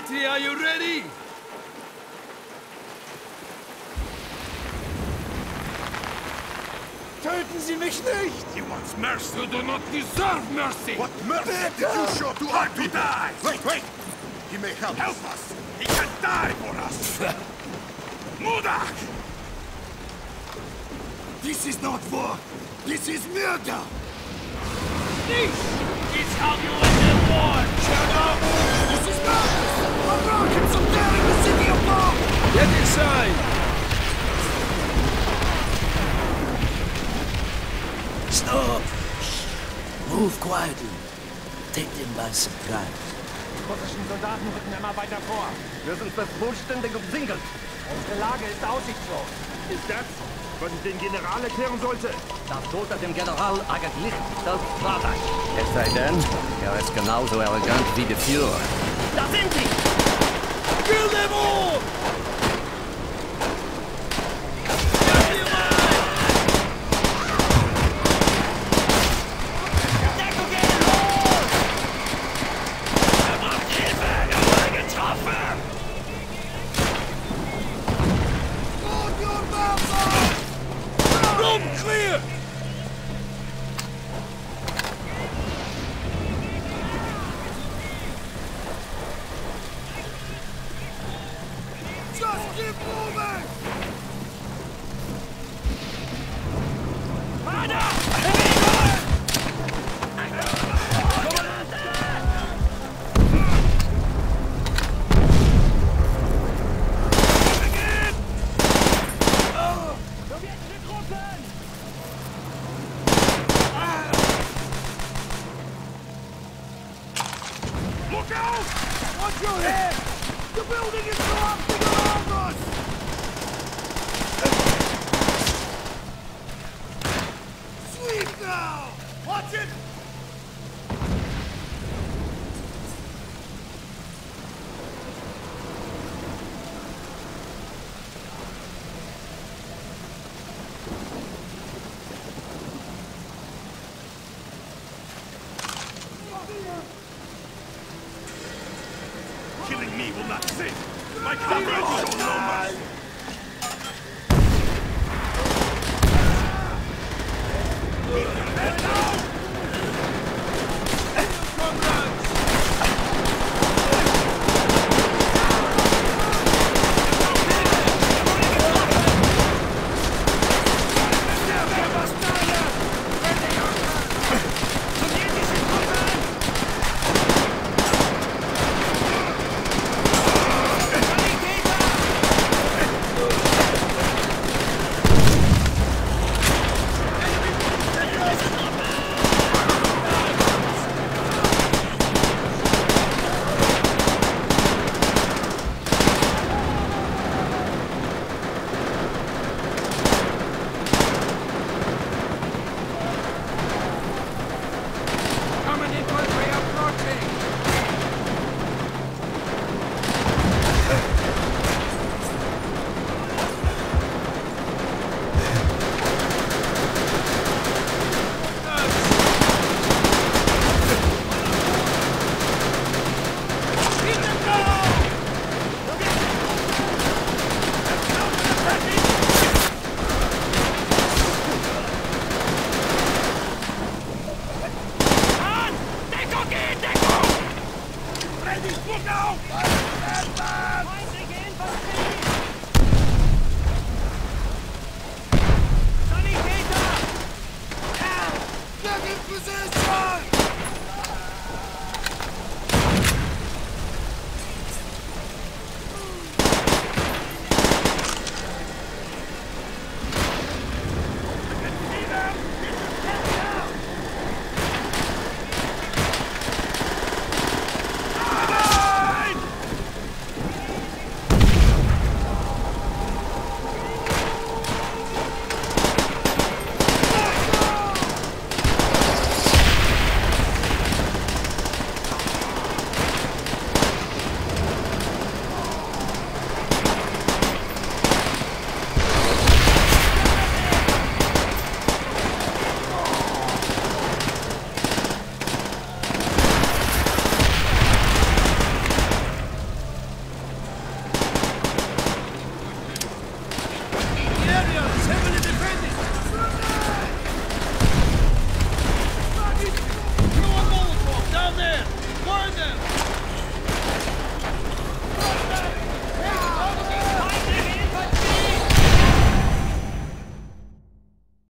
Matey, are you ready? Töten Sie mich nicht! He wants mercy. You do not deserve mercy! What mercy did you show to our people? Die! Wait! He may help. Help us! He can die for us! Mudak! This is not war! This is murder! This is how you end the war! Shut up! This is madness! Americans are tearing the city apart! Get inside! Stop! Move quietly. Take them by surprise. Die russischen Soldaten rücken immer weiter vor. Wir sind fast vollständig umsingelt. Unsere Lage ist aussichtslos. Ist das, was ich den General erklären sollte? Das droht dem General eigentlich Selbstverrat. Es sei denn, er ist genauso arrogant wie der Führer. Da sind sie! Kill them all! Clear! Just keep moving! Look out! Watch your head! The building is collapsing